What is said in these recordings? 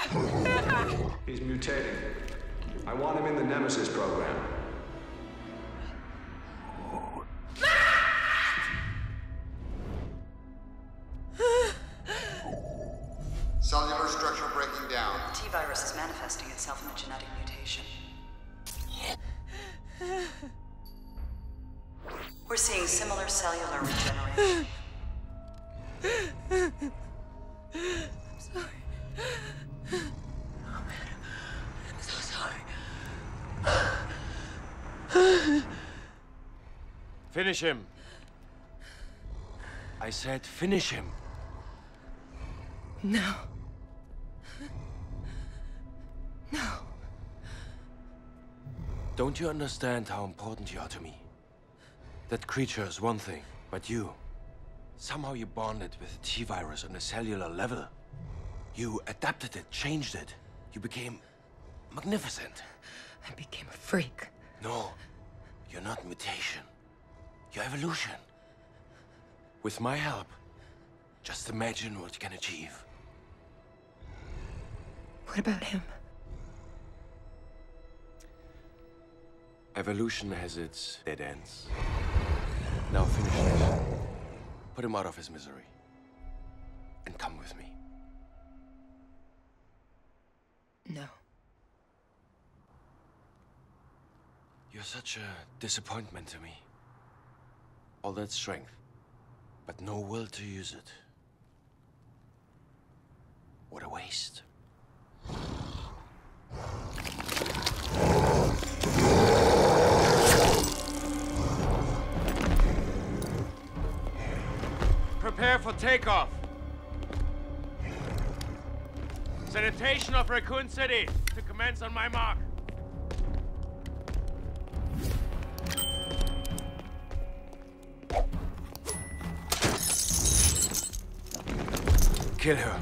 He's mutating. I want him in the Nemesis program. Cellular structure breaking down. The T-virus is manifesting itself in a genetic mutation. We're seeing similar cellular regeneration. I'm sorry. Oh, man. I'm so sorry. Finish him. I said finish him. No. No. Don't you understand how important you are to me? That creature is one thing, but you... Somehow you bonded with the T-virus on a cellular level. You adapted it, changed it. You became... magnificent. I became a freak. No, you're not mutation. You're evolution. With my help, just imagine what you can achieve. What about him? Evolution has its dead ends. Now finish it. Put him out of his misery. And come with me. No. You're such a disappointment to me. All that strength, but no will to use it. What a waste. Prepare for takeoff. Sanitation of Raccoon City to commence on my mark. Kill her.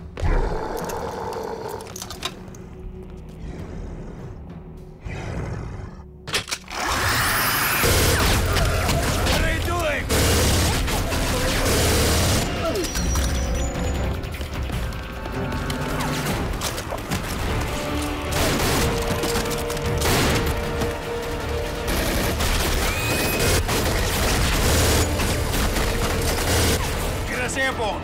What are you doing? Get us airborne.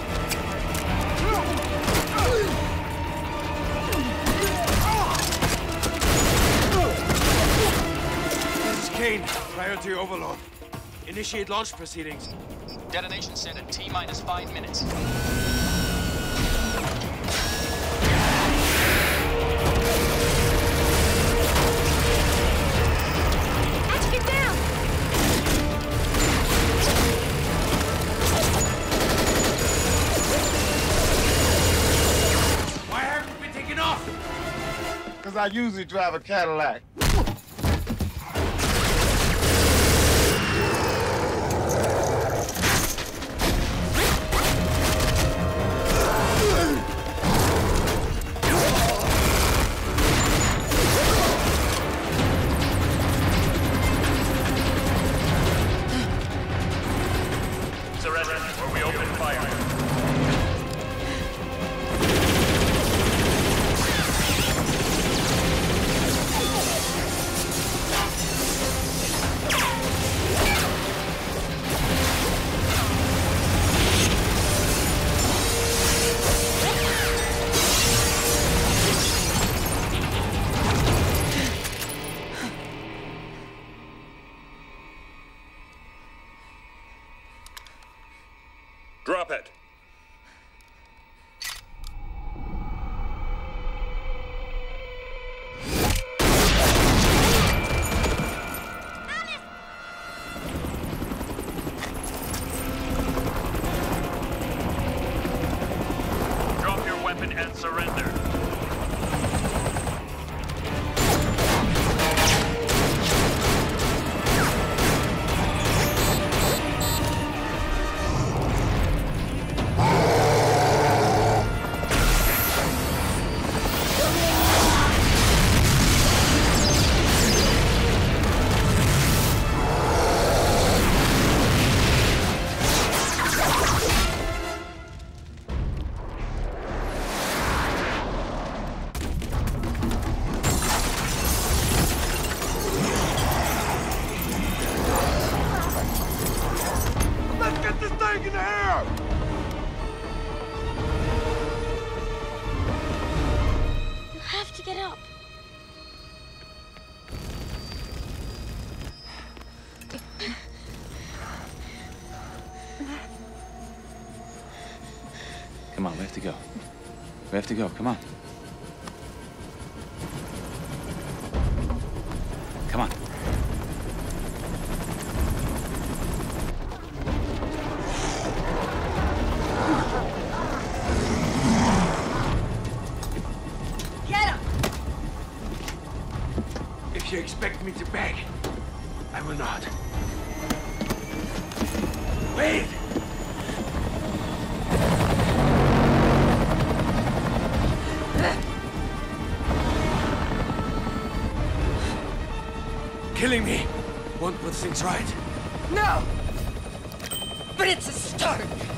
Priority overload. Initiate launch proceedings. Detonation set at T-minus 5 minutes. How'd you get down? Why haven't we taken off? Because I usually drive a Cadillac. Drop it. Drop your weapon and surrender. Come on, we have to go. We have to go, come on. Come on. Get him! If you expect me to beg, I will not. Wait! Killing me won't put things right. No! But it's a start!